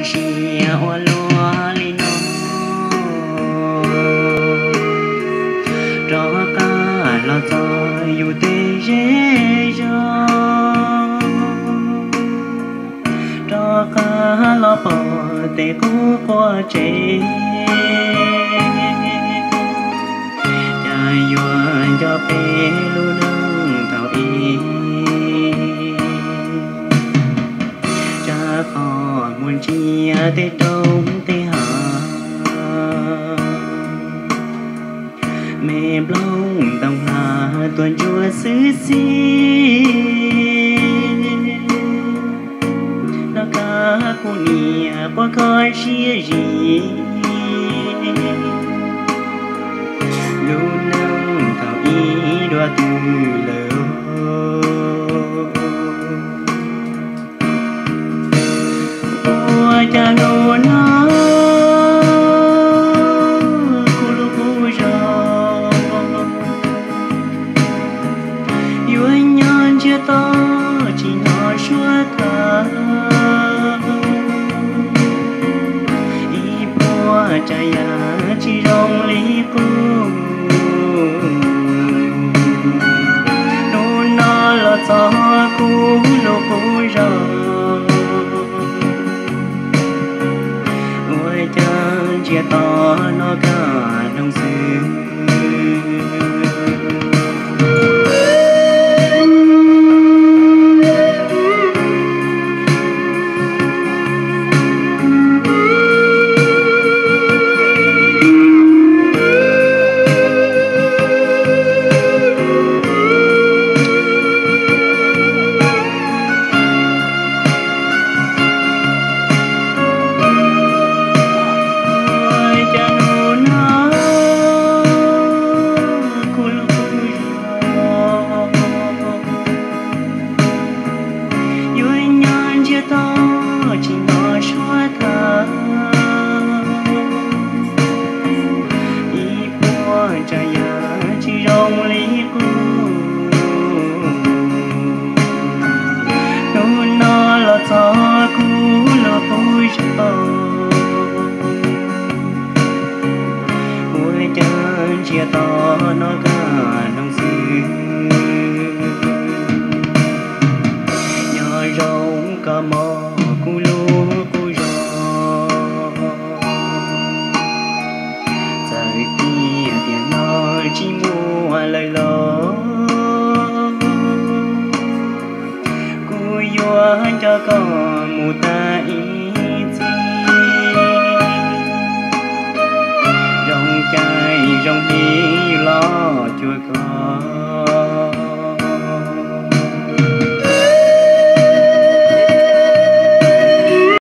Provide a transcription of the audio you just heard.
chia hoa lúa li nó cho cả lo cho yêu tê dễ cho cả lo bỏ tê cố qua chế cha yuan cho bé lu nương thảo y cha còn muốn chia tê đông tê hà mẹ blong tông hà tuần chùa xứ xí nó cả cô nia qua coi chia gì lu nương thảo y đoa từ lời qua cha nô nó cô lu cô gió yêu anh nhân chia to chỉ nó suốt thà y bùa cha ya chỉ rong lý cung nô nó lo cho cô lu cô gió chia to nó cả đông xứ chia to nó cả đông xứ nhỏ rồng cả mò cu lu cu gió trời kia tiền nó chỉ mua lời lo cu yo cho con mù ta ý rong đi lo chua có